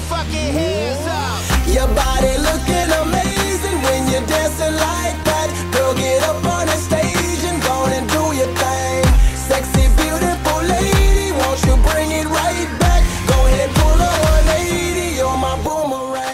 fucking hands up. Your body looking amazing when you're dancing like that. Girl, get up on the stage and go on and do your thing. Sexy, beautiful lady, won't you bring it right back? Go ahead, pull a 180, you're my boomerang.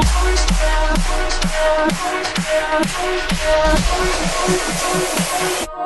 Yeah.